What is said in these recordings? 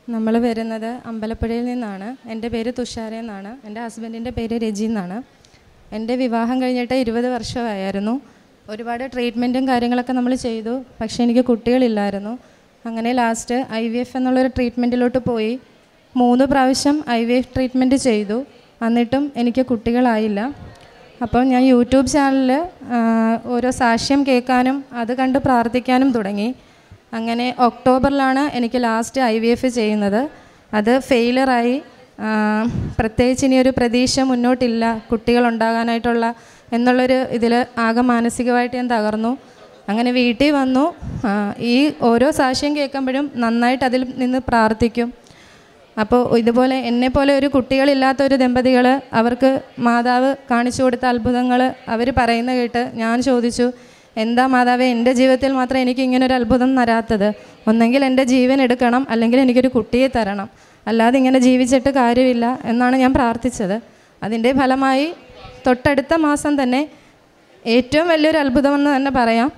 നമ്മൾ വരുന്നത് അമ്പലപ്പുഴയിൽ നിന്നാണ്. എൻ്റെ പേര് തുഷാര എന്നാണ്. എൻ്റെ ഹസ്ബൻഡിൻ്റെ പേര് രജി എന്നാണ്. എൻ്റെ വിവാഹം കഴിഞ്ഞിട്ട് 20 വർഷമായിരുന്നു. ഒരുപാട് ട്രീറ്റ്മെൻറ്റും കാര്യങ്ങളൊക്കെ നമ്മൾ ചെയ്തു. പക്ഷേ എനിക്ക് കുട്ടികളില്ലായിരുന്നു. അങ്ങനെ ലാസ്റ്റ് IVF എന്നുള്ളൊരു ട്രീറ്റ്മെൻറ്റിലോട്ട് പോയി. 3 പ്രാവശ്യം IVF ട്രീറ്റ്മെൻറ്റ് ചെയ്തു. എന്നിട്ടും എനിക്ക് കുട്ടികളായില്ല. അപ്പോൾ ഞാൻ യൂട്യൂബ് ചാനലിൽ ഓരോ സാക്ഷ്യം കേൾക്കാനും അത് കണ്ട് പ്രാർത്ഥിക്കാനും തുടങ്ങി. അങ്ങനെ ഒക്ടോബറിലാണ് എനിക്ക് ലാസ്റ്റ് IVF ചെയ്യുന്നത്. അത് ഫെയിലറായി. പ്രത്യേകിച്ച് ഇനിയൊരു പ്രതീക്ഷ മുന്നോട്ടില്ല കുട്ടികളുണ്ടാകാനായിട്ടുള്ള എന്നുള്ളൊരു ഇതിൽ ആകെ മാനസികമായിട്ട് ഞാൻ തകർന്നു. അങ്ങനെ വീട്ടിൽ വന്നു. ഈ ഓരോ സാക്ഷ്യം കേൾക്കുമ്പോഴും നന്നായിട്ട് അതിൽ നിന്ന് പ്രാർത്ഥിക്കും. അപ്പോൾ ഇതുപോലെ എന്നെപ്പോലെ ഒരു കുട്ടികളില്ലാത്തൊരു ദമ്പതികൾ അവർക്ക് മാതാവ് കാണിച്ചു കൊടുത്ത അത്ഭുതങ്ങൾ അവർ പറയുന്ന കേട്ട് ഞാൻ ചോദിച്ചു, എന്താ മാതാവേ എൻ്റെ ജീവിതത്തിൽ മാത്രം എനിക്ക് ഇങ്ങനൊരു അത്ഭുതം തരാത്തത്? ഒന്നെങ്കിൽ എൻ്റെ ജീവൻ എടുക്കണം, അല്ലെങ്കിൽ എനിക്കൊരു കുട്ടിയെ തരണം, അല്ലാതെ ഇങ്ങനെ ജീവിച്ചിട്ട് കാര്യമില്ല എന്നാണ് ഞാൻ പ്രാർത്ഥിച്ചത്. അതിൻ്റെ ഫലമായി തൊട്ടടുത്ത മാസം തന്നെ ഏറ്റവും വലിയൊരു അത്ഭുതമെന്ന് തന്നെ പറയാം,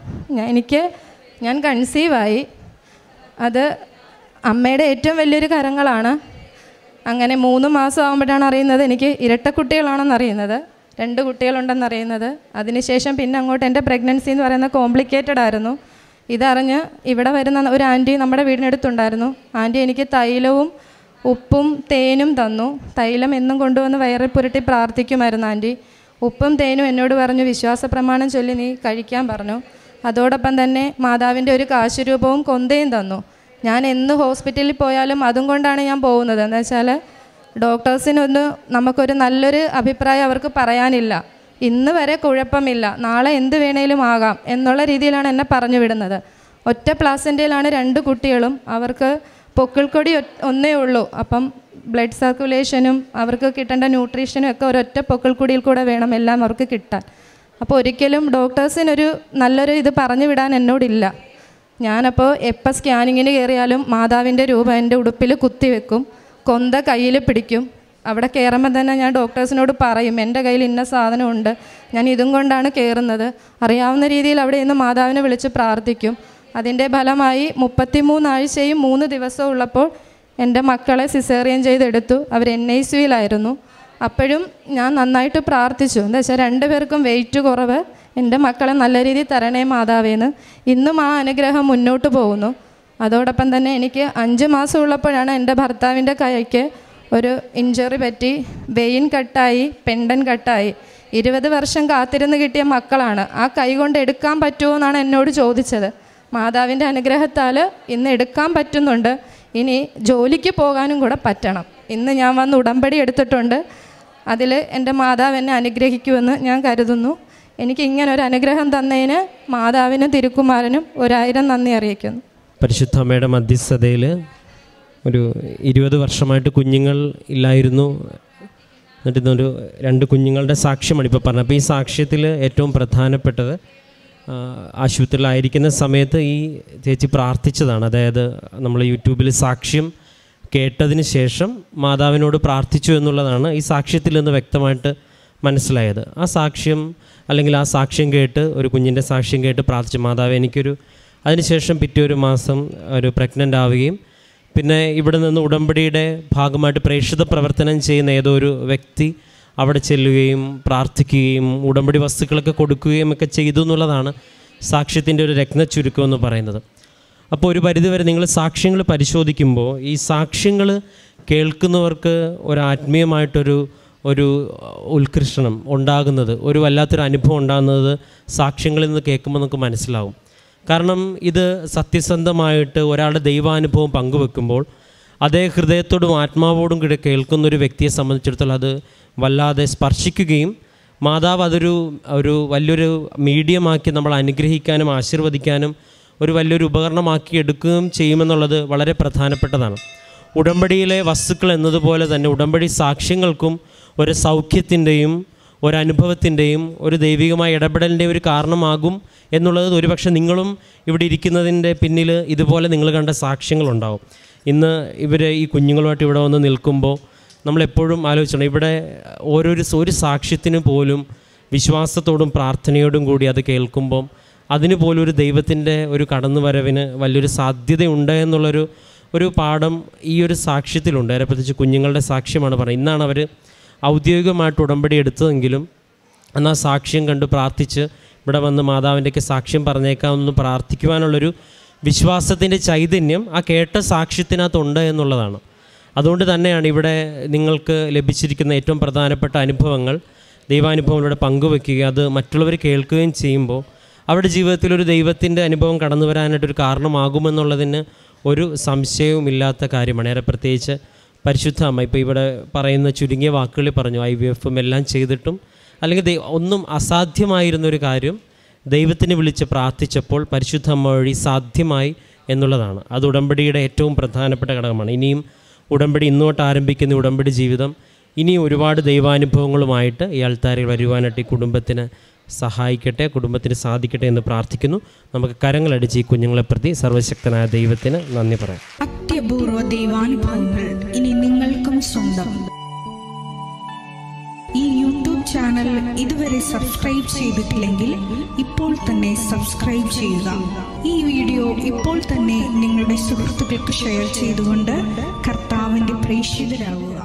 ഞാൻ കൺസീവായി. അത് അമ്മയുടെ ഏറ്റവും വലിയൊരു കരങ്ങളാണ്. അങ്ങനെ 3 മാസം ആകുമ്പോഴാണ് അറിയുന്നത് എനിക്ക് ഇരട്ടക്കുട്ടികളാണെന്നറിയുന്നത്, 2 കുട്ടികളുണ്ടെന്നറിയുന്നത്. അതിനുശേഷം പിന്നെ അങ്ങോട്ട് എൻ്റെ പ്രഗ്നൻസി എന്ന് പറയുന്നത് കോംപ്ലിക്കേറ്റഡ് ആയിരുന്നു. ഇതറിഞ്ഞ് ഇവിടെ വരുന്ന ഒരു ആൻറ്റി നമ്മുടെ വീടിനടുത്തുണ്ടായിരുന്നു. ആൻറ്റി എനിക്ക് തൈലവും ഉപ്പും തേനും തന്നു. തൈലം എന്നും കൊണ്ടുവന്ന് വയറിൽ പുരട്ടി പ്രാർത്ഥിക്കുമായിരുന്നു ആൻറ്റി. ഉപ്പും തേനും എന്നോട് പറഞ്ഞു വിശ്വാസ പ്രമാണം ചൊല്ലി നീ കഴിക്കാൻ പറഞ്ഞു. അതോടൊപ്പം തന്നെ മാതാവിൻ്റെ ഒരു കാശുരൂപവും കൊന്തയും തന്നു. ഞാൻ എന്ന് ഹോസ്പിറ്റലിൽ പോയാലും അതും കൊണ്ടാണ് ഞാൻ പോകുന്നത്. എന്ന് വെച്ചാൽ ഡോക്ടേഴ്സിനൊന്ന് നമുക്കൊരു നല്ലൊരു അഭിപ്രായം അവർക്ക് പറയാനില്ല. ഇന്ന് വരെ കുഴപ്പമില്ല, നാളെ എന്ത് വേണേലും ആകാം എന്നുള്ള രീതിയിലാണ് എന്നെ പറഞ്ഞു വിടുന്നത്. ഒറ്റ പ്ലാസൻ്റെയിലാണ് 2 കുട്ടികളും. അവർക്ക് പൊക്കിൾക്കൊടി ഒന്നേ ഉള്ളൂ. അപ്പം ബ്ലഡ് സർക്കുലേഷനും അവർക്ക് കിട്ടേണ്ട ന്യൂട്രീഷനും ഒക്കെ ഒരൊറ്റ പൊക്കിൾക്കൊടിയിൽ കൂടെ വേണം എല്ലാം അവർക്ക് കിട്ടാൻ. അപ്പോൾ ഒരിക്കലും ഡോക്ടേഴ്സിനൊരു നല്ലൊരു ഇത് പറഞ്ഞു വിടാൻ എന്നോടില്ല. ഞാനപ്പോൾ എപ്പോൾ സ്കാനിങ്ങിന് കയറിയാലും മാതാവിൻ്റെ രൂപം എൻ്റെ ഉടുപ്പിൽ കുത്തിവെക്കും, കൊന്ത കയ്യിൽ പിടിക്കും. അവിടെ കയറുമ്പോൾ തന്നെ ഞാൻ ഡോക്ടേഴ്സിനോട് പറയും എൻ്റെ കയ്യിൽ ഇന്ന സാധനമുണ്ട്, ഞാൻ ഇതും കൊണ്ടാണ് കയറുന്നത്. അറിയാവുന്ന രീതിയിൽ അവിടെ ഇന്ന് മാതാവിനെ വിളിച്ച് പ്രാർത്ഥിക്കും. അതിൻ്റെ ഫലമായി 33 ആഴ്ചയും 3 ദിവസവും ഉള്ളപ്പോൾ എൻ്റെ മക്കളെ സിസേറിയൻ ചെയ്തെടുത്തു. അവർ NICUവിലായിരുന്നു. അപ്പോഴും ഞാൻ നന്നായിട്ട് പ്രാർത്ഥിച്ചു. എന്താ വെച്ചാൽ 2 പേർക്കും വെയിറ്റ് കുറവ്, എൻ്റെ മക്കളെ നല്ല രീതിയിൽ തരണേ മാതാവേന്ന്. ഇന്നും ആ അനുഗ്രഹം മുന്നോട്ട് പോകുന്നു. അതോടൊപ്പം തന്നെ എനിക്ക് 5 മാസം ഉള്ളപ്പോഴാണ് എൻ്റെ ഭർത്താവിൻ്റെ കൈക്ക് ഒരു ഇഞ്ചറി പറ്റി, വെയിൻ കട്ടായി, പെൻഡൻ കട്ടായി. 20 വർഷം കാത്തിരുന്ന് കിട്ടിയ മക്കളാണ്. ആ കൈ കൊണ്ട് എടുക്കാൻ പറ്റുമോ എന്നാണ് എന്നോട് ചോദിച്ചത്. മാതാവിൻ്റെ അനുഗ്രഹത്താൽ ഇന്ന് എടുക്കാൻ പറ്റുന്നുണ്ട്. ഇനി ജോലിക്ക് പോകാനും കൂടെ പറ്റണം. ഇന്ന് ഞാൻ വന്ന് ഉടമ്പടി എടുത്തിട്ടുണ്ട്. അതിൽ എൻ്റെ മാതാവ് എന്നെ അനുഗ്രഹിക്കുമെന്ന് ഞാൻ കരുതുന്നു. എനിക്ക് ഇങ്ങനൊരു അനുഗ്രഹം തന്നതിന് മാതാവിനും തിരുക്കുമാരനും 1000 നന്ദി അറിയിക്കുന്നു. പരിശുദ്ധ അമ്മയുടെ മധ്യസ്ഥതയിൽ ഒരു 20 വർഷമായിട്ട് കുഞ്ഞുങ്ങൾ ഇല്ലായിരുന്നു. എന്നിട്ട് ഇന്നൊരു 2 കുഞ്ഞുങ്ങളുടെ സാക്ഷ്യമാണ് ഇപ്പോൾ പറഞ്ഞത്. അപ്പോൾ ഈ സാക്ഷ്യത്തിൽ ഏറ്റവും പ്രധാനപ്പെട്ടത് ആശുപത്രിയിലായിരിക്കുന്ന സമയത്ത് ഈ ചേച്ചി പ്രാർത്ഥിച്ചതാണ്. അതായത് നമ്മൾ യൂട്യൂബിൽ സാക്ഷ്യം കേട്ടതിന് ശേഷം മാതാവിനോട് പ്രാർത്ഥിച്ചു എന്നുള്ളതാണ് ഈ സാക്ഷ്യത്തിൽ നിന്ന് വ്യക്തമായിട്ട് മനസ്സിലായത്. ആ സാക്ഷ്യം അല്ലെങ്കിൽ ആ സാക്ഷ്യം കേട്ട്, ഒരു കുഞ്ഞിൻ്റെ സാക്ഷ്യം കേട്ട് പ്രാർത്ഥിച്ചു, മാതാവ് എനിക്കൊരു, അതിനുശേഷം പിറ്റേ ഒരു മാസം ഒരു പ്രഗ്നൻ്റ് ആവുകയും പിന്നെ ഇവിടെ നിന്ന് ഉടമ്പടിയുടെ ഭാഗമായിട്ട് പ്രേക്ഷിത പ്രവർത്തനം ചെയ്യുന്ന ഏതോ ഒരു വ്യക്തി അവിടെ ചെല്ലുകയും പ്രാർത്ഥിക്കുകയും ഉടമ്പടി വസ്തുക്കളൊക്കെ കൊടുക്കുകയും ഒക്കെ ചെയ്തു എന്നുള്ളതാണ് സാക്ഷ്യത്തിൻ്റെ ഒരു രത്നച്ചുരുക്കം എന്ന് പറയുന്നത്. അപ്പോൾ ഒരു പരിധിവരെ നിങ്ങൾ സാക്ഷ്യങ്ങൾ പരിശോധിക്കുമ്പോൾ ഈ സാക്ഷ്യങ്ങൾ കേൾക്കുന്നവർക്ക് ഒരു ആത്മീയമായിട്ടൊരു ഉത്കൃഷ്ടനം ഉണ്ടാകുന്നത്, ഒരു വല്ലാത്തൊരു അനുഭവം ഉണ്ടാകുന്നത് സാക്ഷ്യങ്ങളിൽ നിന്ന് കേൾക്കുമ്പോൾ നമുക്ക് മനസ്സിലാവും. കാരണം ഇത് സത്യസന്ധമായിട്ട് ഒരാളുടെ ദൈവാനുഭവം പങ്കുവെക്കുമ്പോൾ അതേ ഹൃദയത്തോടും ആത്മാവോടും കൂടെ കേൾക്കുന്നൊരു വ്യക്തിയെ സംബന്ധിച്ചിടത്തോളം അത് വല്ലാതെ സ്പർശിക്കുകയും മാതാവ് അതൊരു വലിയൊരു മീഡിയമാക്കി നമ്മൾ അനുഗ്രഹിക്കാനും ആശീർവദിക്കാനും ഒരു വലിയൊരു ഉപകരണമാക്കി എടുക്കുകയും ചെയ്യുമെന്നുള്ളത് വളരെ പ്രധാനപ്പെട്ടതാണ്. ഉടമ്പടിയിലെ വസ്തുക്കൾ എന്നതുപോലെ തന്നെ ഉടമ്പടി സാക്ഷ്യങ്ങൾക്കും ഒരു സൗഖ്യത്തിൻ്റെയും ഒരനുഭവത്തിൻ്റെയും ഒരു ദൈവികമായ ഇടപെടലിൻ്റെയും ഒരു കാരണമാകും എന്നുള്ളത് ഒരുപക്ഷെ നിങ്ങളും ഇവിടെ ഇരിക്കുന്നതിൻ്റെ പിന്നിൽ ഇതുപോലെ നിങ്ങൾ കണ്ട സാക്ഷ്യങ്ങളുണ്ടാവും. ഇന്ന് ഈ കുഞ്ഞുങ്ങളുമായിട്ട് ഇവിടെ വന്ന് നിൽക്കുമ്പോൾ നമ്മളെപ്പോഴും ആലോചിക്കണം, ഇവിടെ ഒരു സാക്ഷ്യത്തിന് പോലും വിശ്വാസത്തോടും പ്രാർത്ഥനയോടും കൂടി അത് കേൾക്കുമ്പം അതിന് പോലും ഒരു ദൈവത്തിൻ്റെ ഒരു കടന്നുവരവിന് വലിയൊരു സാധ്യതയുണ്ട് എന്നുള്ളൊരു ഒരു പാഠം ഈ ഒരു സാക്ഷ്യത്തിലുണ്ട്. അതിനെ പ്രത്യേകിച്ച് കുഞ്ഞുങ്ങളുടെ സാക്ഷ്യമാണ് പറയുന്നത്. ഇന്നാണ് അവർ ഔദ്യോഗികമായിട്ട് ഉടമ്പടി എടുത്തതെങ്കിലും എന്നാൽ സാക്ഷ്യം കണ്ട് പ്രാർത്ഥിച്ച് ഇവിടെ വന്ന് മാതാവിൻ്റെയൊക്കെ സാക്ഷ്യം പറഞ്ഞേക്കാമെന്ന് പ്രാർത്ഥിക്കുവാനുള്ളൊരു വിശ്വാസത്തിൻ്റെ ചൈതന്യം ആ കേട്ട സാക്ഷ്യത്തിനകത്തുണ്ട് എന്നുള്ളതാണ്. അതുകൊണ്ട് തന്നെയാണ് ഇവിടെ നിങ്ങൾക്ക് ലഭിച്ചിരിക്കുന്ന ഏറ്റവും പ്രധാനപ്പെട്ട അനുഭവങ്ങൾ, ദൈവാനുഭവങ്ങളുടെ പങ്കുവെക്കുക, അത് മറ്റുള്ളവർ കേൾക്കുകയും ചെയ്യുമ്പോൾ അവരുടെ ജീവിതത്തിലൊരു ദൈവത്തിൻ്റെ അനുഭവം കടന്നു വരാനായിട്ടൊരു കാരണമാകുമെന്നുള്ളതിന് ഒരു സംശയവുമില്ലാത്ത കാര്യമാണ്. ഏറെ പ്രത്യേകിച്ച് പരിശുദ്ധ അമ്മ ഇപ്പോൾ ഇവിടെ പറയുന്ന ചുരുങ്ങിയ വാക്കുകളിൽ പറഞ്ഞു IVF എല്ലാം ചെയ്തിട്ടും അല്ലെങ്കിൽ ഒന്നും അസാധ്യമായിരുന്നൊരു കാര്യം ദൈവത്തിനെ വിളിച്ച് പ്രാർത്ഥിച്ചപ്പോൾ പരിശുദ്ധ അമ്മ വഴി സാധ്യമായി എന്നുള്ളതാണ്. അത് ഉടമ്പടിയുടെ ഏറ്റവും പ്രധാനപ്പെട്ട ഘടകമാണ്. ഇനിയും ഉടമ്പടി ഇന്നോട്ട് ആരംഭിക്കുന്ന ഉടമ്പടി ജീവിതം ഇനിയും ഒരുപാട് ദൈവാനുഭവങ്ങളുമായിട്ട് ഈ ആൾത്താരിൽ വരുവാനായിട്ട് ഈ കുടുംബത്തിന് സഹായിക്കട്ടെ, കുടുംബത്തിന് സാധിക്കട്ടെ എന്ന് പ്രാർത്ഥിക്കുന്നു. നമുക്ക് കരങ്ങളടിച്ച് ഈ കുഞ്ഞുങ്ങളെ പ്രതി സർവശക്തനായ ദൈവത്തിന് നന്ദി പറയാം. അത്യപൂർവ ദൈവാനുഭവങ്ങൾ ഇനി നിങ്ങൾക്കും സ്വന്തം. ഈ യൂട്യൂബ് ചാനൽ ഇതുവരെ സബ്സ്ക്രൈബ് ചെയ്തിട്ടില്ലെങ്കിൽ ഇപ്പോൾ തന്നെ സബ്സ്ക്രൈബ് ചെയ്യുക. ഈ വീഡിയോ ഇപ്പോൾ തന്നെ നിങ്ങളുടെ സുഹൃത്തുക്കൾക്ക് ഷെയർ ചെയ്തുകൊണ്ട് കർത്താവിൻ്റെ പ്രേക്ഷിതരാകുക.